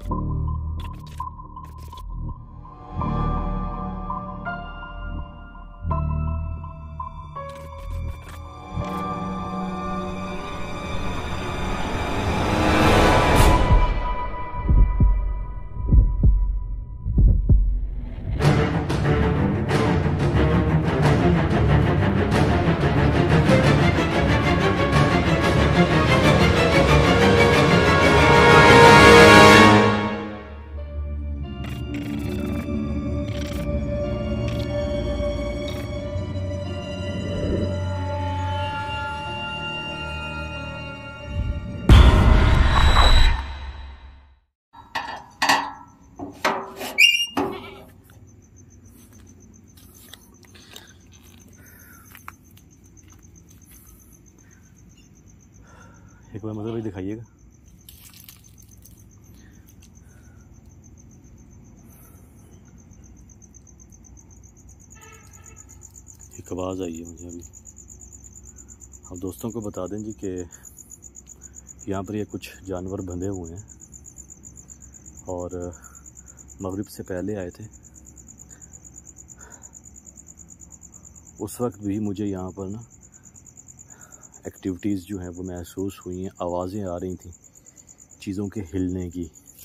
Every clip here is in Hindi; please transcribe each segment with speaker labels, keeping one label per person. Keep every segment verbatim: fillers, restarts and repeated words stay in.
Speaker 1: एक बार मतलब भी दिखाइएगा। एक आवाज़ आई है मुझे अभी। अब दोस्तों को बता दें जी कि यहाँ पर ये कुछ जानवर बंधे हुए हैं और मगरिब से पहले आए थे। उस वक्त भी मुझे यहाँ पर ना एक्टिविटीज़ जो हैं वो महसूस हुई हैं, आवाज़ें आ रही थी चीज़ों के हिलने की।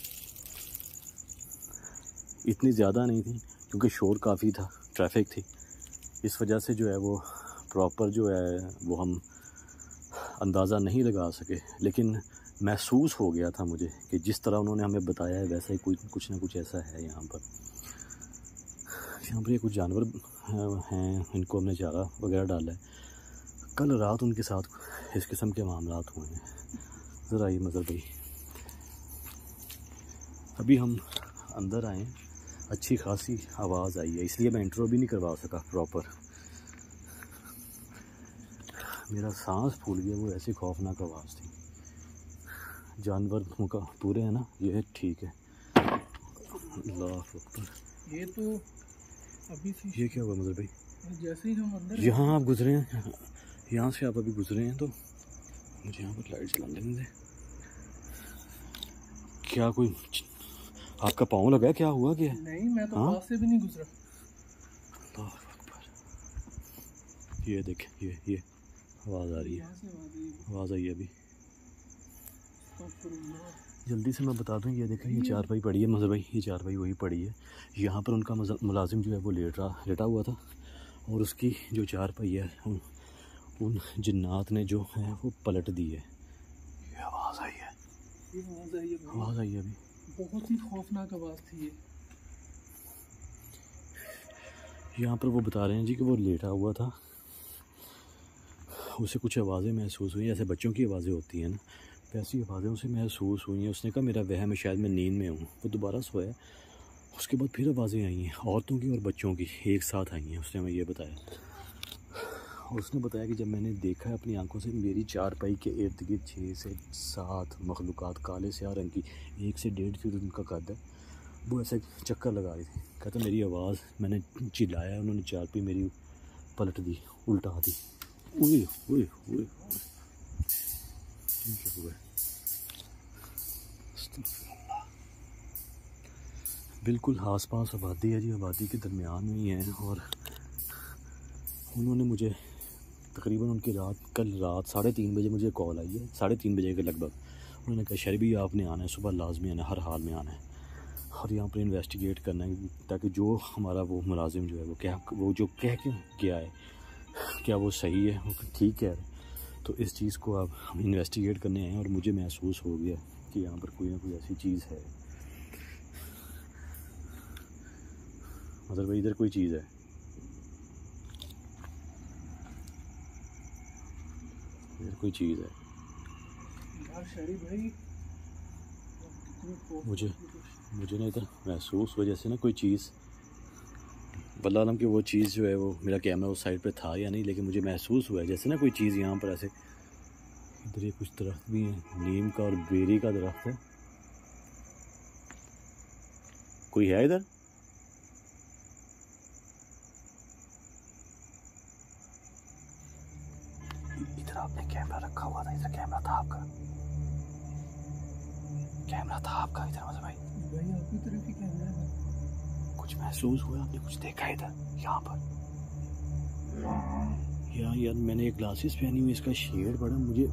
Speaker 1: इतनी ज़्यादा नहीं थी क्योंकि शोर काफ़ी था, ट्रैफिक थी, इस वजह से जो है वो प्रॉपर जो है वो हम अंदाज़ा नहीं लगा सके, लेकिन महसूस हो गया था मुझे कि जिस तरह उन्होंने हमें बताया है वैसा ही कुछ कुछ ना कुछ ऐसा है। यहाँ पर यहाँ पर ये कुछ जानवर हैं, इनको हमने चारा वगैरह डाला है। कल रात उनके साथ इस किस्म के मामलात हुए हैं। ज़रा ये मज़र भाई, अभी हम अंदर आए, अच्छी खासी आवाज़ आई है, इसलिए मैं इंट्रो भी नहीं करवा सका प्रॉपर। मेरा सांस फूल गया, वो ऐसी खौफनाक आवाज़ थी। जानवर का पूरे हैं ना, ये ठीक है। अल्लाह अकबर।
Speaker 2: ये तो अभी से
Speaker 1: ये क्या हुआ मज़र भाई?
Speaker 2: जैसे ही हम अंदर
Speaker 1: यहाँ आप गुजरे हैं, यहाँ से आप अभी गुजरे हैं, तो मुझे यहाँ पर लाइट चलाने दें। क्या कोई आपका पाँव लगा है? क्या हुआ? क्या
Speaker 2: नहीं, मैं तो पास से भी नहीं गुजरा।
Speaker 1: ये देखें, ये ये आवाज़ आ रही है, आवाज़ आई है अभी। जल्दी से मैं बता दूं, ये देखें, ये चारपाई पड़ी है मज़र भाई, ये चारपाई वही पड़ी है। यहाँ पर उनका मुलाजिम जो है वो लेट रहा लेटा हुआ था और उसकी जो चारपाई है उन, उन जिन्नात ने जो है वो पलट दी है। ये आवाज़ आई है,
Speaker 2: ये आवाज़ आई है,
Speaker 1: आवाज़ आई है अभी।
Speaker 2: बहुत ही खौफनाक आवाज़ थी ये।
Speaker 1: यहाँ पर वो बता रहे हैं जी कि वो लेटा हुआ था, उसे कुछ आवाज़ें महसूस हुई, जैसे बच्चों की आवाज़ें होती हैं ना, वैसी आवाज़ें उसे महसूस हुई हैं। उसने कहा मेरा वहम है, शायद मैं नींद में हूँ। वो दोबारा सोया, उसके बाद फिर आवाज़ें आई हैं, औरतों की और बच्चों की एक साथ आई हैं। उसने हमें ये बताया, और उसने बताया कि जब मैंने देखा है अपनी आंखों से, मेरी चारपाई के इर्द गिर्द छः से सात मखलूक़ात काले स्याह रंग की, एक से डेढ़ फीट उनका कद है, वो ऐसे चक्कर लगा रही थी। कहता मेरी आवाज़, मैंने चिल्लाया, उन्होंने चारपाई मेरी पलट दी, उल्टा दी। ओए ओए ओए क्या हुआ? बिल्कुल आस पास आबादी है जी, आबादी के दरमियान में ही है। और उन्होंने मुझे तकरीबन उनकी रात कल रात साढ़े तीन बजे मुझे कॉल आई है, साढ़े तीन बजे के लगभग। उन्होंने कहा शरीबी आपने आना है, सुबह लाजमी आना है, हर हाल में आना है और यहाँ पर इन्वेस्टिगेट करना है, ताकि जो हमारा वो मुलाजिम जो है वो क्या वो जो कह के गया है क्या वो सही है, वो ठीक है। तो इस चीज़ को अब हम इन्वेस्टिगेट करने आए हैं और मुझे महसूस हो गया कि यहाँ पर कोई ना कोई ऐसी चीज़ है। मतलब भाई इधर कोई चीज़ है, इधर कोई चीज़ है
Speaker 2: यार शरीफ भाई,
Speaker 1: मुझे मुझे ना इधर महसूस हुआ जैसे ना कोई चीज़, वल्लाह आलम कि वो चीज़ जो है वो, मेरा कैमरा उस साइड पे था या नहीं, लेकिन मुझे महसूस हुआ है जैसे ना कोई चीज़ यहाँ पर ऐसे। इधर ये कुछ दरख्त भी है, नीम का और बेरी का दरख्त है। कोई है इधर? इधर आपने कैमरा रखा हुआ था, इधर कैमरा था आपका, कैमरा था आपका इधर मतलब भाई।
Speaker 2: भाई आपकी तरफ ही कैमरा है।
Speaker 1: कुछ महसूस हुआ? आपने कुछ देखा इधर यहाँ पर? यार यार मैंने एक ग्लासेस पहनी हुई, इसका शेड बड़ा मुझे।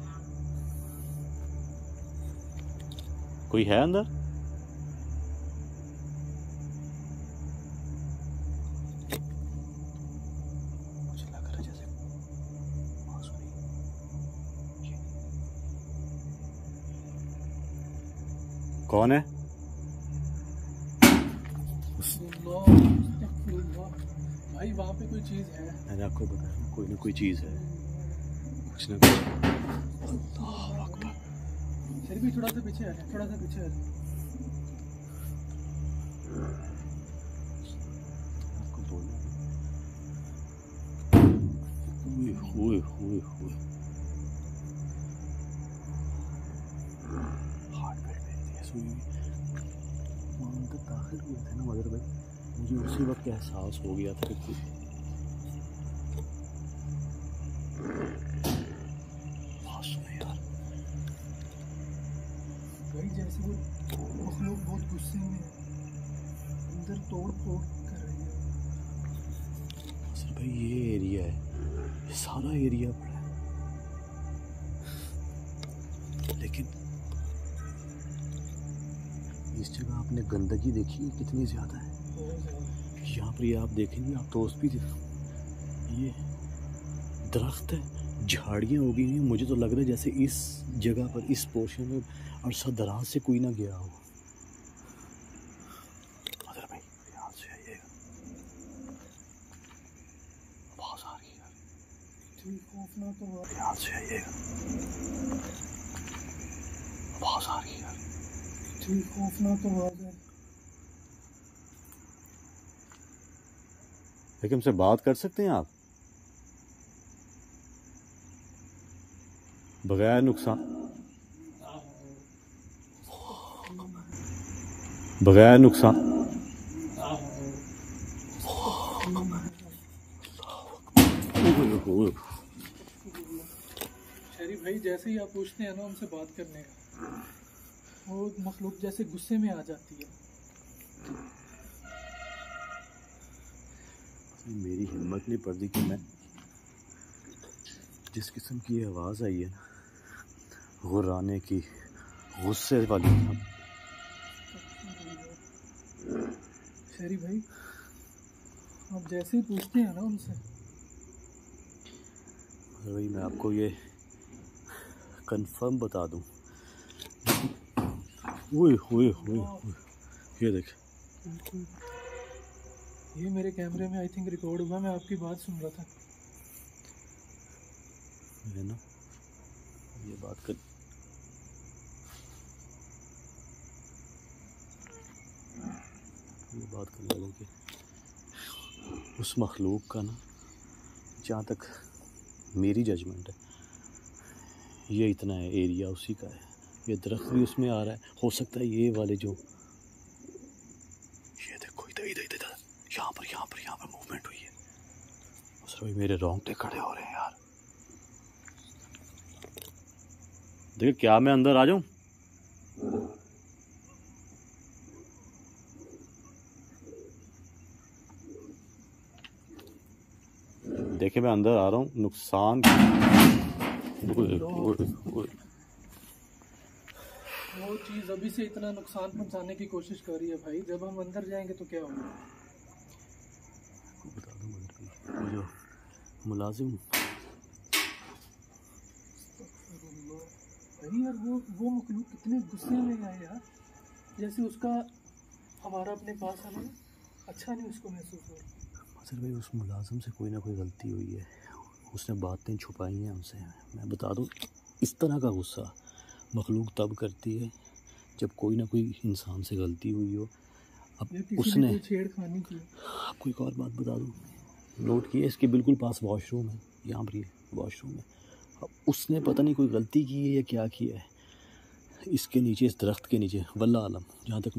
Speaker 1: कोई है अंदर? मुझे लग रहा है जैसे कौन है?
Speaker 2: भाई वहाँ पे कोई चीज है।
Speaker 1: मैंने आपको बताया कोई ना कोई चीज है, कुछ ना कुछ। अल्लाह अकबर।
Speaker 2: फिर भी थोड़ा सा पीछे आ जा, थोड़ा सा पीछे आ जा।
Speaker 1: आपको बोलना हुए हुए हुए हार्ट बीट मेरी तेज हुई। वहाँ तक दाखिल हुए थे ना मदर भाई, मुझे उसी वक्त एहसास हो गया था कि यार
Speaker 2: भाई जैसे वो मखलूक बहुत गुस्से में है, अंदर तोड़ फोड़ कर रही है।
Speaker 1: सर भाई ये एरिया है, ये सारा एरिया बड़ा है, लेकिन इस जगह आपने गंदगी देखी है कितनी ज़्यादा है। यहाँ पर ये आप देखेंगे, आप दोस्त भी देखो, ये दरख्त है, झाड़ियाँ उगी हुई। मुझे तो लग रहा है जैसे इस जगह पर, इस पोर्शन में अरसा दराज से कोई ना गया हो। अदर भाई यहाँ से आइएगा, आवाज आ रही है,
Speaker 2: खौफनाक आवाज।
Speaker 1: यहाँ से आइएगा, आवाज आ रही है,
Speaker 2: खौफनाक आवाज है।
Speaker 1: लेकिन हमसे बात कर सकते हैं आप बगैर नुकसान, बगैर नुकसान।
Speaker 2: शरीफ भाई जैसे ही आप पूछते हैं ना उनसे बात करने का, वो मखलूक जैसे गुस्से में आ जाती है।
Speaker 1: मेरी हिम्मत नहीं पड़ती कि मैं जिस किस्म की आवाज़ आई है ना, गुर्राने की, गुस्से वाली।
Speaker 2: शरीफ भाई आप जैसे ही पूछते हैं ना उनसे,
Speaker 1: भाई मैं आपको ये कंफर्म बता दूं, ओए ओए ओए, ये देख,
Speaker 2: ये मेरे कैमरे में आई थिंक रिकॉर्ड हुआ, मैं आपकी बात सुन रहा था।
Speaker 1: है ना, ये बात कर, ये बात करने वालों की उस मखलूक का ना, जहाँ तक मेरी जजमेंट है, ये इतना है, एरिया उसी का है, ये दरख्त भी उसमें आ रहा है। हो सकता है ये वाले जो, ये देखो इधर इधर इधर, यहाँ पर यहाँ पर यहाँ पर मूवमेंट हुई है। सर भाई मेरे रोंगटे खड़े हो रहे हैं यार। देखिए क्या मैं अंदर आ जाऊं? देखिए मैं अंदर आ रहा हूँ, नुकसान। ओए, ओए, ओए।
Speaker 2: वो चीज़ अभी से इतना नुकसान पहुंचाने की कोशिश कर रही है भाई, जब हम अंदर जाएंगे तो क्या होगा?
Speaker 1: बता दूं मदर, वो जो मुलाजिम,
Speaker 2: भाई यार वो वो मखलूक कितने गुस्से में है यार, जैसे उसका हमारा अपने पास आना अच्छा नहीं उसको महसूस हो रहा।
Speaker 1: मदर भाई उस मुलाजिम से कोई ना कोई गलती हुई है, उसने बातें छुपाई हैं हमसे। मैं बता दूं, इस तरह का गुस्सा मखलूक तब करती है जब कोई ना कोई इंसान से गलती हुई हो। अब उसने
Speaker 2: छेड़खानी की।
Speaker 1: आपको एक और बात बता दूं, नोट किए, इसके बिल्कुल पास वॉशरूम है, यहाँ पर ये वॉशरूम है। अब उसने पता नहीं कोई गलती की है या क्या किया है, इसके नीचे, इस दरख्त के नीचे, वल्लाह आलम, जहाँ तक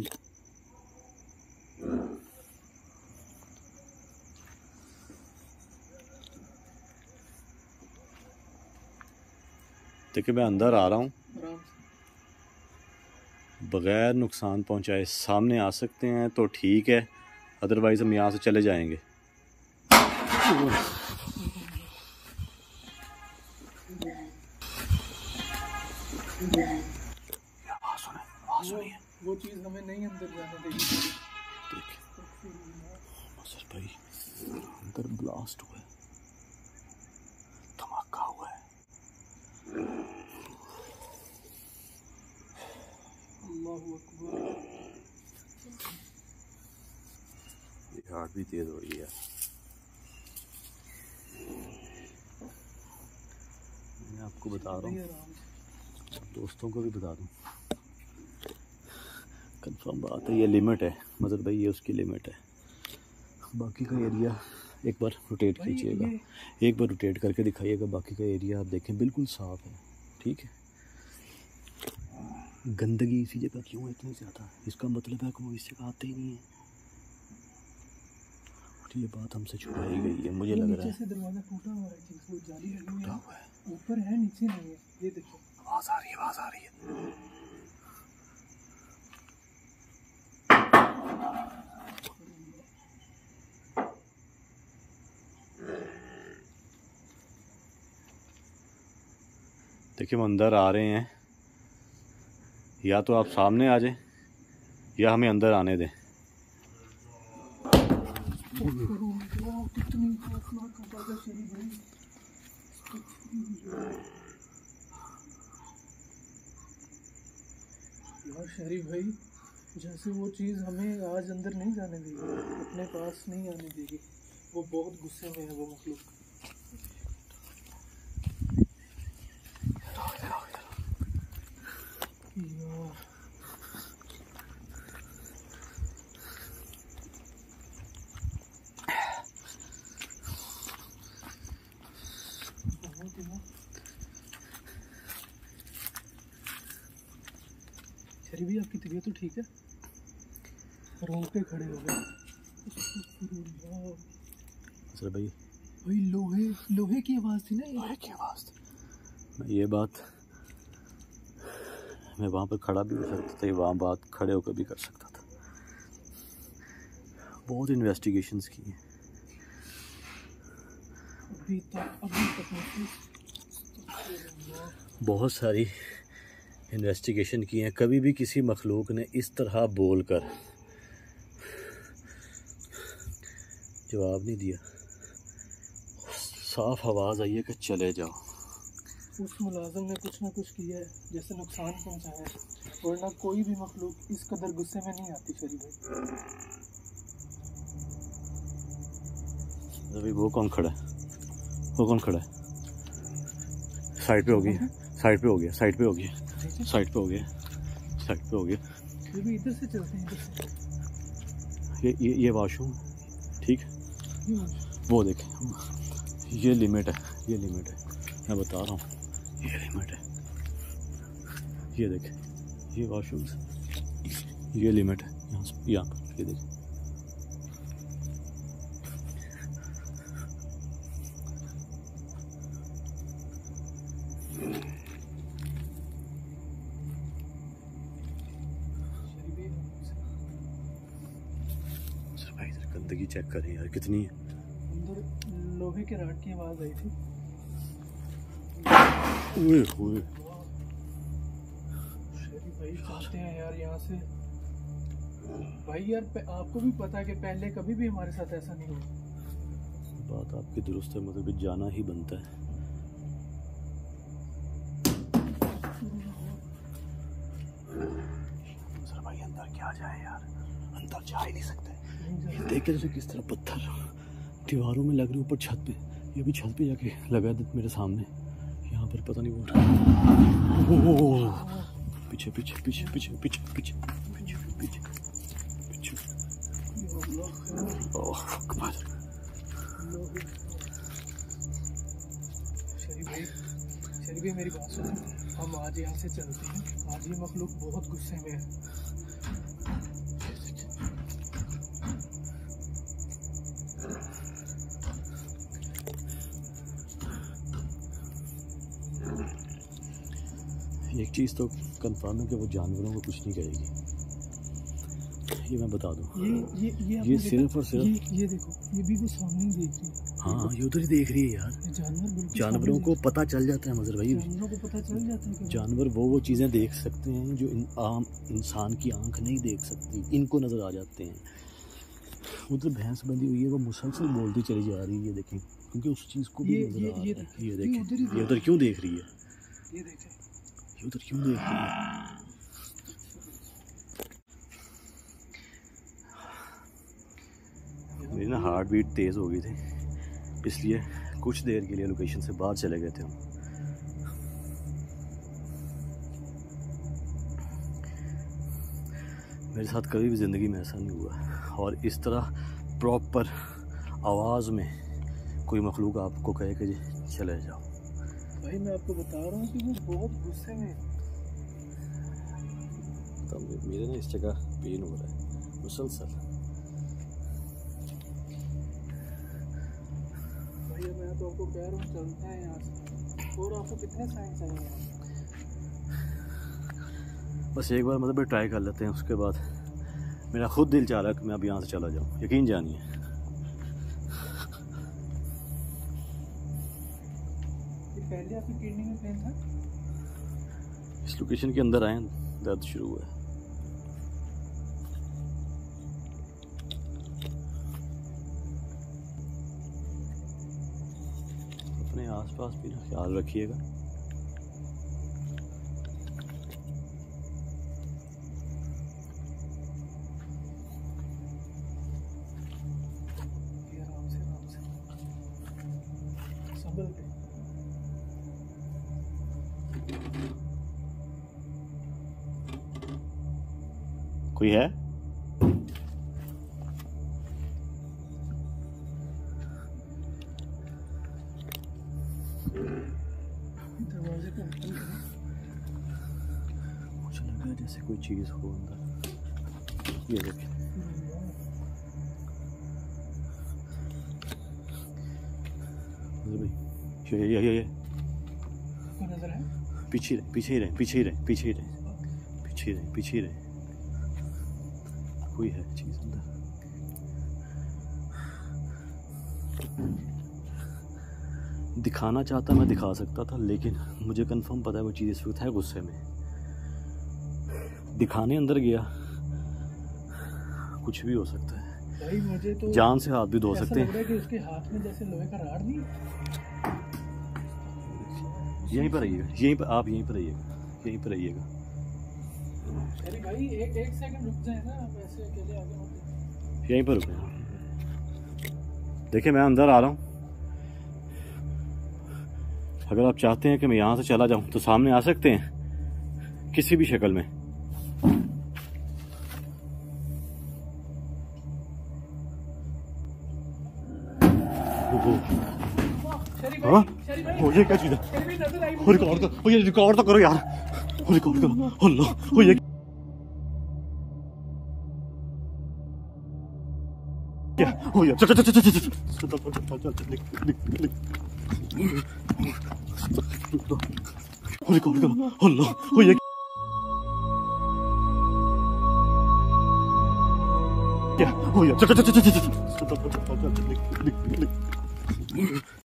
Speaker 1: देखिए मैं अंदर आ रहा हूँ, बग़ैर नुकसान पहुंचाए सामने आ सकते हैं तो ठीक है, अदरवाइज़ हम यहाँ से चले जाएंगे। आवाज़ सुने, आवाज़ सुनिए।
Speaker 2: वो चीज़ हमें नहीं अंदर जाने देगी।
Speaker 1: सर भाई अंदर ब्लास्ट हुआ है, धमाका हुआ है।
Speaker 2: अल्लाहु अकबर।
Speaker 1: हार्ट भी तेज हो रही है। मैं आपको बता रहा हूँ, दोस्तों को भी बता दूँ, कंफर्म बात है, ये लिमिट है मतलब भाई, ये उसकी लिमिट है। बाकी का एरिया एक बार रोटेट कीजिएगा, एक बार रोटेट करके दिखाइएगा। बाकी का एरिया आप देखें बिल्कुल साफ़ है, ठीक है। गंदगी इसी जगह क्यों है इतनी ज़्यादा? इसका मतलब है कि वो इस जगह आते ही नहीं है। और ये बात हमसे छुपाई गई है, मुझे लग रहा है।
Speaker 2: नीचे से दरवाज़ा टूटा हुआ है, वो जाली लगी हुई है, ऊपर है नीचे नहीं है। ये देखो
Speaker 1: आवाज़ आ रही है, आवाज़ आ रही है। देखिए वो अंदर आ रहे हैं, या तो आप सामने आ जाएं या हमें अंदर आने दें।
Speaker 2: यार शरीफ भाई, जैसे वो चीज़ हमें आज अंदर नहीं जाने देगी, अपने पास नहीं आने देगी। वो बहुत गुस्से में है वो मखलूक। शरीफ भाई, आपकी तबीयत तो ठीक है? रोंगटे खड़े हो गए।
Speaker 1: सर भाई
Speaker 2: भाई लोहे लोहे की आवाज़ थी ना,
Speaker 1: लोहे की आवाज़ थी। मैं ये बात, मैं वहाँ पर खड़ा भी हो सकता था, वहाँ बात खड़े होकर भी कर सकता था। बहुत इन्वेस्टिगेशंस की हैं
Speaker 2: अभी तक अभी तक
Speaker 1: बहुत सारी इन्वेस्टिगेशन की हैं। कभी भी किसी मखलूक ने इस तरह बोलकर जवाब नहीं दिया। साफ आवाज़ आई है कि चले जाओ।
Speaker 2: उस मुलाजिम ने कुछ ना कुछ किया है, जैसे नुकसान पहुंचाया है, वरना कोई भी मखलूक इस कदर गुस्से में नहीं आती। शरीफ भाई
Speaker 1: अभी वो कौन खड़ा है? वो कौन खड़ा है? साइड पे हो गया, साइड पे हो गया, साइड पे हो गया, साइड पे हो गया, साइड पे हो गया।
Speaker 2: ये भी इधर से चलते हैं, इधर से।
Speaker 1: ये ये ये वॉशरूम, ठीक है। वो देखें, ये लिमिट है, ये लिमिट है, मैं बता रहा हूँ, ये लिमिट है। ये देखें, ये वॉशरूम, ये लिमिट है। यहाँ से यहाँ पर ये देखें, गंदगी चेक करें यार कितनी है।
Speaker 2: अंदर लोहे के राड की आवाज़ आई थी।
Speaker 1: ओए ओए
Speaker 2: शरीफ भाई चलते हैं यार यहाँ से। भाई यार आपको भी पता है कि पहले कभी भी हमारे साथ ऐसा नहीं हुआ।
Speaker 1: बात आपकी दुरुस्त है, मगर भी जाना ही बनता है। सर भाई अंदर क्या जाए यार, अंदर जा ही नहीं सकते। देखे जैसे किस तरह पत्थर दीवारों में लग रहे, ऊपर छत पे, ये भी छत पे जाके लगा दे मेरे सामने। यहाँ पर पता नहीं वो पीछे पीछे पीछे पीछे पीछे पीछे पीछे पीछे पीछे। ओह अकबर।
Speaker 2: शरीफ भाई, शरीफ भाई मेरी बात सुनो, हम आज यहाँ से चलते हैं। आज ये मखलूक बहुत गुस्से में है।
Speaker 1: एक चीज़ तो कंफर्म है कि वो जानवरों को कुछ नहीं करेगी, ये मैं बता दूं।
Speaker 2: ये ये ये,
Speaker 1: ये सिर्फ और सिर्फ
Speaker 2: ये, ये देखो, ये भी वो सामने ही देख रही है।
Speaker 1: हाँ, ये उधर ही देख रही है यार।
Speaker 2: जानवर
Speaker 1: जानवरों को पता चल जाता है मजर भाई,
Speaker 2: जानवरों को पता चल जाता है कि
Speaker 1: जानवर वो वो चीज़ें देख सकते हैं जो इन, आम इंसान की आंख नहीं देख सकती, इनको नज़र आ जाते हैं। उधर भैंस बंधी हुई है, वो मुसलसल बोलती चली जा रही है, देखें, क्योंकि उस चीज़ को भी नजर आ रहा है। ये देखें, ये उधर क्यों देख रही है,
Speaker 2: ये देखें,
Speaker 1: ये उधर क्यों देख रही है। मेरी ना हार्ट बीट तेज़ हो गई थी, इसलिए कुछ देर के लिए लोकेशन से बाहर चले गए थे हम। मेरे साथ कभी भी ज़िंदगी में ऐसा नहीं हुआ, और इस तरह प्रॉपर आवाज़ में कोई मखलूक आपको कहे कि चले जाओ।
Speaker 2: भाई मैं आपको बता रहा हूँ कि वो बहुत गुस्से में।
Speaker 1: तो मेरे ना इस जगह पेन हो रहा है मुसलसल।
Speaker 2: भैया मैं तो आपको कह रहा हूँ चलते हैं यहाँ से। और आपको कितने साइन चाहिए?
Speaker 1: बस एक बार मतलब ट्राई कर लेते हैं, उसके बाद मेरा खुद दिल चाह रहा है कि मैं अब यहाँ से चला जाऊँ, यकीन जानिए।
Speaker 2: पहले आपकी किडनी में पेन था?
Speaker 1: इस लोकेशन के अंदर आए दर्द शुरू हुआ है। अपने आसपास भी ना ख्याल रखिएगा।
Speaker 2: आराम से आराम से संभल के।
Speaker 1: कोई है?
Speaker 2: दरवाजे को ओपन करें।
Speaker 1: मुझे लगा जैसे कोई चीज़ हो अंदर। ये देखिए, ये ये ये ये
Speaker 2: कोई नजर है?
Speaker 1: पीछे रहे, पीछे ही रहे, पीछे ही रहे, पीछे ही रहे, पीछे ही रहे, पीछे ही रहे। कोई है चीज़ अंदर। दिखाना चाहता मैं दिखा सकता था, लेकिन मुझे कंफर्म पता है वो चीज़ इस वक्त है गुस्से में। दिखाने अंदर गया, कुछ भी हो सकता है
Speaker 2: भाई। मुझे तो
Speaker 1: जान से हाथ भी धो सकते हैं।
Speaker 2: लग रहा है कि उसके हाथ में जैसे लोहे का राड नहीं।
Speaker 1: यहीं पर रहिएगा, यहीं पर आप यहीं पर रहिएगा, यहीं पर रहिएगा।
Speaker 2: अरे भाई एक एक सेकंड रुक जाए ना, आप ऐसे अकेले आगे मत।
Speaker 1: यहीं पर रुके। देखिए मैं अंदर आ रहा हूँ, अगर आप चाहते हैं कि मैं यहाँ से चला जाऊँ तो सामने आ सकते हैं किसी भी शक्ल में। हाँ, हो ये क्या चीज़ है? रिकॉर्ड तो ये रिकॉर्ड तो करो यार, रिकॉर्ड करो। अल्लाह, वो ये क्या हो यार? चल चल चल चल चल चल चल रिकॉर्ड करो। अल्लाह, वो ये क्या हो यार? चल चल चल चल चल